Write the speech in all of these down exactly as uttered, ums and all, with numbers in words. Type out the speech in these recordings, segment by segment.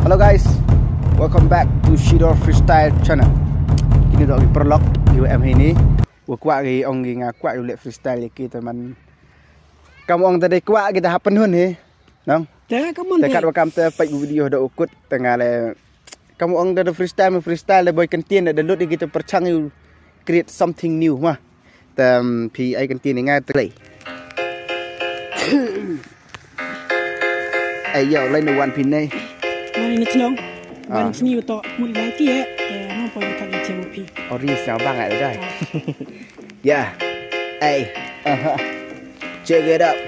Hello guys, welcome back to Shidor Freestyle channel. Kini dok prolog U M ini. Wa kwa gi ong gi nga kwa yu le freestyle ki teman. Kamu ong tadi kwa kita happen hun he. Nong. Te kamu. Te kat wakam te pai video dak ukut tengah le. Kamu ong tadi freestyle freestyle le boy kentin ada lut kita perchang you create something new mah. Tem pi ai kentin nga play. Ai yo lên one pin này. Mari ni chnong. Mari sini to mui lai ki eh. Nó poi ka ni chemu pi. Ori sao bang lại rồi. Yeah. Hey. Uh-huh. Check it up.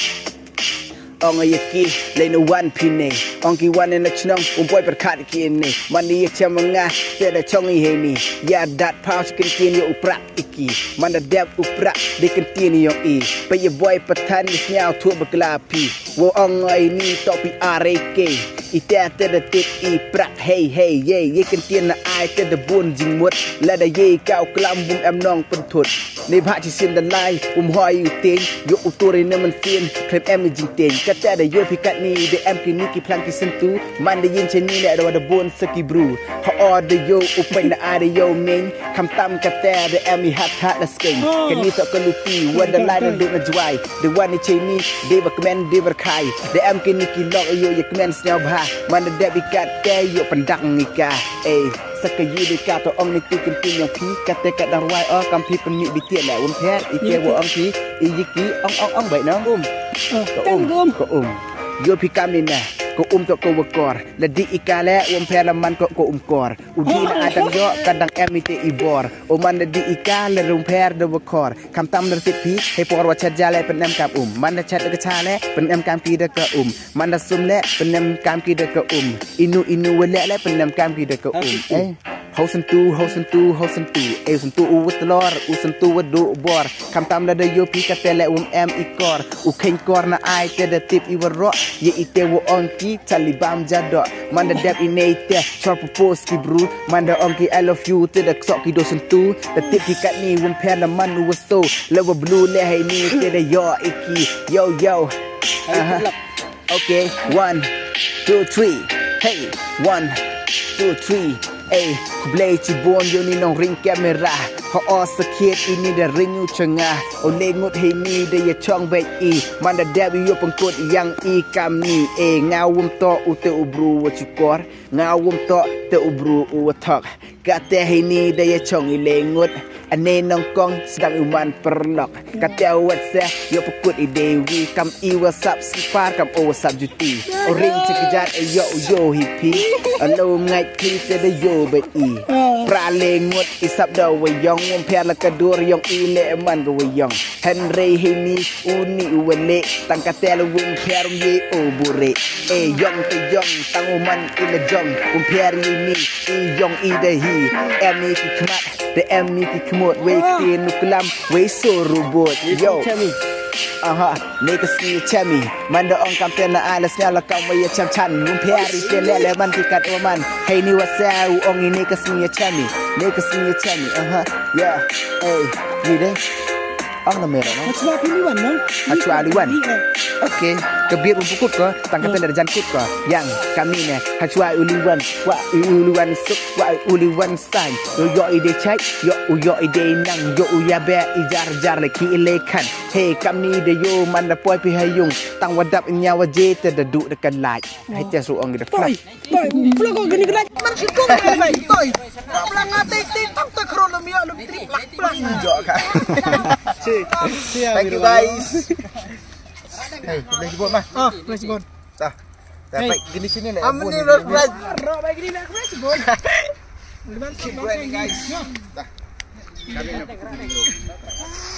Ong ai ki lên one pin này. Ong ki one in the chnong. Um boy per kat ki ni. Mani chem nga te da chong i he ni. Ya dat pau skin kin yo upra iki. Man da dep upra de kentin yo i. Pe ye boy patan ni nyao thu bakla pi. Wo ong ai ni to pi areke. Ite te da tit i prak hey hey ye ye kentin na ai te da bun jing mut. La da ye kau klam bum em nong pen thut. Ni bha chi sin da lai um hoi yu ten yo utore ne man fin klep em jing ten. Kata da yo pi kat ni de em ki ni ki plan ki sentu. Man da yin chen ni le da da bun saki bru. Ha order yo upai na ai yo men. Kam tam kata da em mi hat Thadlaskeiñ. Kan ni to kan lupi wa da lai da du na Jwai. De one ni chen ni de ba kmen de ber kai. De em ki ni ki lok yo ye kmen snel bha. Man da bi kat te yo pandang ni ka. Eh sakayi de ka to ong ni ti kin tin yo pi kate kat dang wai o kam pi pen ni bi tie la un phet i ke wo ong ki i yiki ong ong ong bai no um ko um ko um yo pi kam ni na ko um to ko wakor la di ikale um phet la man ko ko um kor udi na adang yo kadang em ite ibor o man la di ikale rum phet de wakor kam tam der ti pi he por wa chat jale pen em kam um man la chat de cha le pen em kam ki de ka um man la sum le pen em kam ki de ka um inu inu le le pen em kam ki de ka um eh Hau sentu, hau sentu, hau sentu. Eh sentu uwat telur, u sentu wadu bor. Kam tam da yo pi katele um em ikor. U keng kor na ai te da tip i waro. Ye ite wo onki talibam jadok. Manda dep inate, chor propose ki bru. Manda onki I love you te da sok ki do sentu. Da tip ki kat ni wum pen da man u so. Lewa blue le hey ni te da yo iki. Yo yo. Uh-huh. Okay, one, two, three. Hey, one, two, three. Eh, kublai cibon yo ni nong ring kamera. Ho o sakit ini da ring u cengah. O lengut he ni da ya chong baik i. Manda dabi yo pengkut yang i kam ni. Eh, ngawum to u te ubru wa cikor. Ngawum to te ubru u wa tok. Kata he ni da ya chong i lengut. Ane nong kong sedang uman perlok. Kata WhatsApp yo pekut i dewi. Kam i WhatsApp sipar kam o WhatsApp juti. O ring cekejat e yo yo hippie. Alo ngai kli te da yo bet i. Pra lengut isap da wayong. Um pia la kadur yong i le man go wayong. Henry he ni uni uwele. Tang kata la wum pia rum ye o bure. E yong te yong tang uman i le jong. Um pia ri ni i yong i da hi. Em ni ki kmat. The em ni ki kmot we ki nuklam we so robot yo aha neka sni chami manda on kampen na ala snala kam we cham chan mum peri ke le le man ki kat man hey ni wasa u on ni neka sni chami neka sni chami aha yeah hey ni de ong na mera no Hachwa piliwan no hachwa liwan okay kebir umpukut ko tangkapan dari jankut ko yang kami ne hachwa uliwan wa uliwan suk wa uliwan sai yo yo ide chai yo yo ide nang yo ya be ijar jar le ki lekan hey kami de yo man da poi pi hayung tang wadap nyawa je te da du dekat lai hai te su ong de fly Boy, vlog ko gani gani man si ko mai toy blang ngate ti tang te kro lo mi lo tri plak plak jo ka thank you guys. Hey, boleh jemput mah. Oh, boleh jemput. Dah. Dah baik gini sini lah. Amun ni ro ro baik gini nak boleh jemput. Boleh bantu guys. Dah. Kami nak